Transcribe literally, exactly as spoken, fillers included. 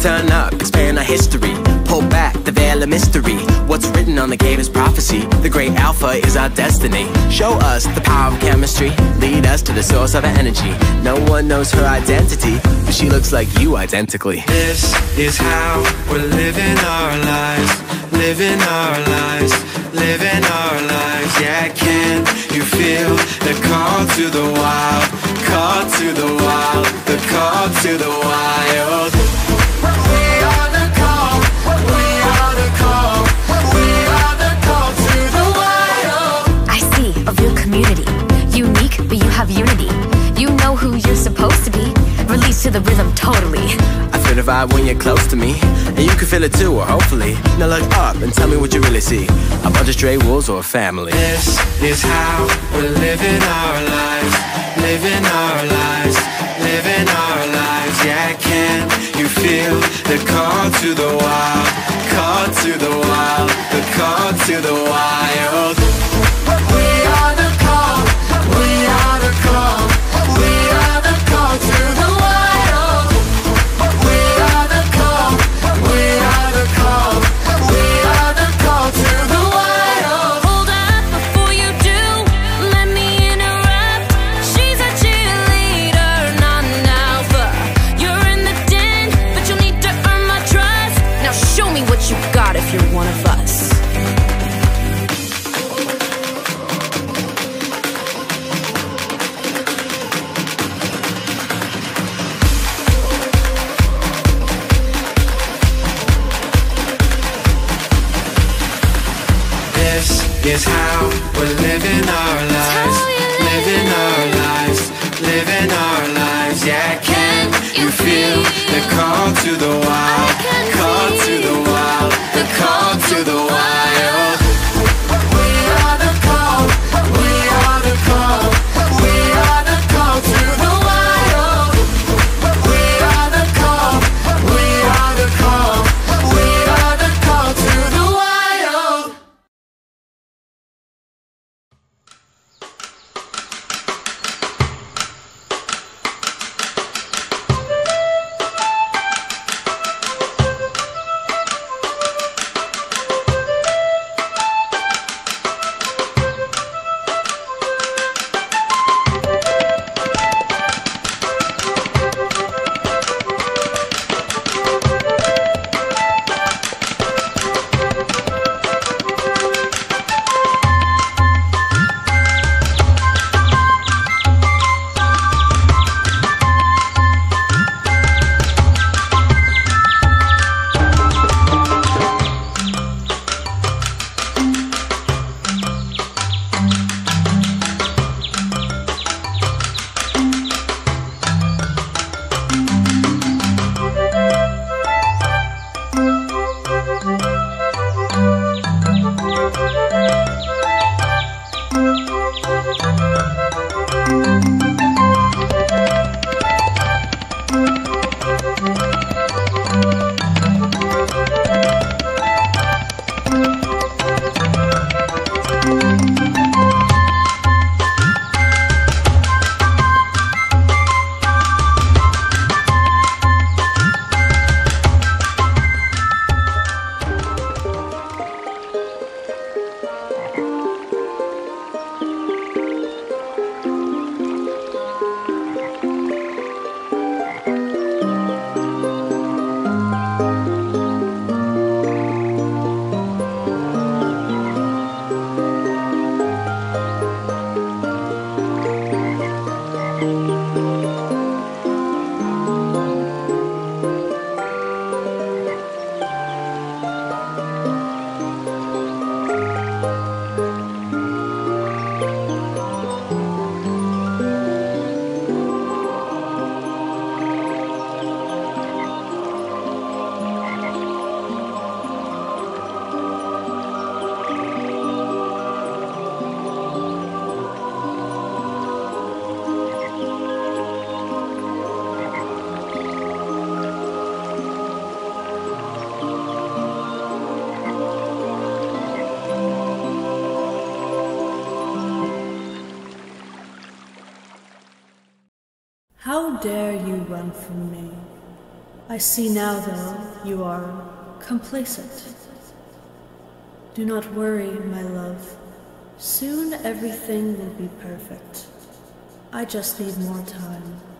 Turn up, expand our history. Pull back the veil of mystery. What's written on the gate is prophecy. The great alpha is our destiny. Show us the power of chemistry. Lead us to the source of our energy. No one knows her identity, but she looks like you identically. This is how we're living our lives. Living our lives. Living our lives. Yeah, can you feel the call to the wild? Call to the wild. The call to the wild. We are the call. We are the call. We are the call to the wild. I see a real community. Unique, but you have unity. You know who you're supposed to be. Release to the rhythm totally. I feel the vibe when you're close to me, and you can feel it too, or hopefully. Now look up and tell me what you really see. A bunch of stray wolves or a family. This is how we're living our lives. Living our lives. Living our lives. Yeah, can you feel the call to the wild? Call to the wild. The call to the wild. We are the call. We are the call. We are the call to the wild. We are the call. We are the call. We are the call to the wild. Hold up before you do, let me interrupt. She's a cheerleader, not an alpha. You're in the den, but you'll need to earn my trust. Now show me what you got if you're one of us. This is how we're living our lives. Living our lives. Living our lives. Yeah, can you feel the call to the wild? Call to the wild. The call to the wild. We are the call. We are the call. We are the call to the wild. We are the call. We are the call. We are the call to the wild. How dare you run from me? I see now, though, you are complacent. Do not worry, my love. Soon everything will be perfect. I just need more time.